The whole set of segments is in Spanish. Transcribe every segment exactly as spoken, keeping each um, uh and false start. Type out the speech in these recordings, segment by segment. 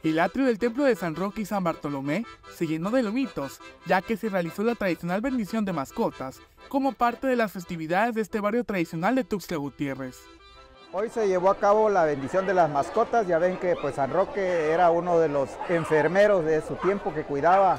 El atrio del templo de San Roque y San Bartolomé se llenó de lomitos, ya que se realizó la tradicional bendición de mascotas, como parte de las festividades de este barrio tradicional de Tuxtla Gutiérrez. Hoy se llevó a cabo la bendición de las mascotas. Ya ven que pues, San Roque era uno de los enfermeros de su tiempo que cuidaba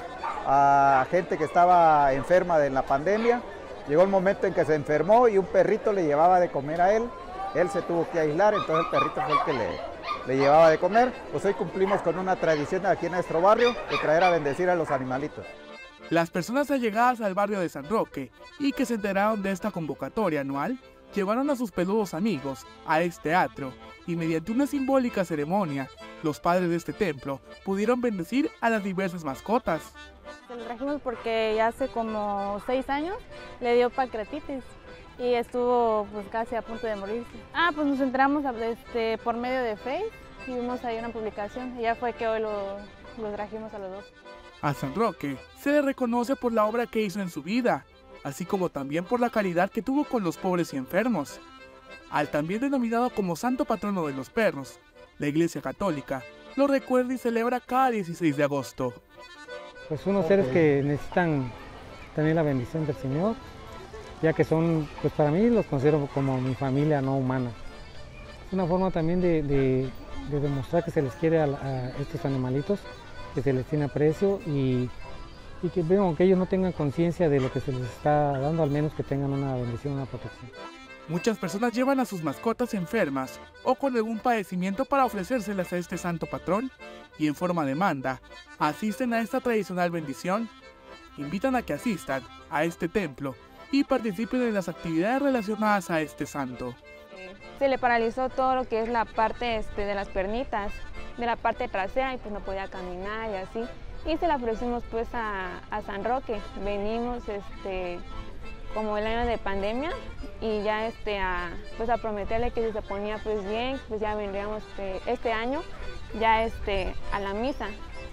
a gente que estaba enferma de la pandemia. Llegó el momento en que se enfermó y un perrito le llevaba de comer a él. Él se tuvo que aislar, entonces el perrito fue el que le, le llevaba de comer. Pues hoy cumplimos con una tradición aquí en nuestro barrio de traer a bendecir a los animalitos. Las personas allegadas al barrio de San Roque y que se enteraron de esta convocatoria anual llevaron a sus peludos amigos a este atrio y mediante una simbólica ceremonia, los padres de este templo pudieron bendecir a las diversas mascotas. Se lo trajimos porque ya hace como seis años le dio pancreatitis y estuvo pues casi a punto de morirse. Ah, pues nos enteramos este, por medio de Facebook y vimos ahí una publicación y ya fue que hoy lo, lo trajimos a los dos. A San Roque se le reconoce por la obra que hizo en su vida, así como también por la caridad que tuvo con los pobres y enfermos. Al también denominado como Santo Patrono de los Perros, la Iglesia Católica lo recuerda y celebra cada dieciséis de agosto. Pues unos seres que necesitan también la bendición del Señor, ya que son, pues para mí los considero como mi familia no humana. Es una forma también de, de, de demostrar que se les quiere a, a estos animalitos, que se les tiene aprecio y y que, bueno, aunque ellos no tengan conciencia de lo que se les está dando, al menos que tengan una bendición, una protección. Muchas personas llevan a sus mascotas enfermas o con algún padecimiento para ofrecérselas a este santo patrón y en forma de manda asisten a esta tradicional bendición. Invitan a que asistan a este templo y participen en las actividades relacionadas a este santo. Se le paralizó todo lo que es la parte este, de las pernitas, de la parte trasera y pues no podía caminar y así. Y se la ofrecimos pues a, a San Roque. Venimos este, como el año de pandemia y ya este, a, pues a prometerle que si se ponía pues bien, pues ya vendríamos este, este año ya este, a la misa.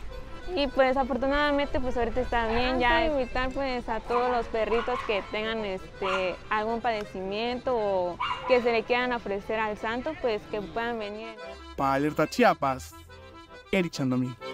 Y pues afortunadamente pues ahorita está bien, ya invitar pues a todos los perritos que tengan este, algún padecimiento o que se le quieran ofrecer al santo, pues que puedan venir. Para Alerta Chiapas, Eric Chandomí.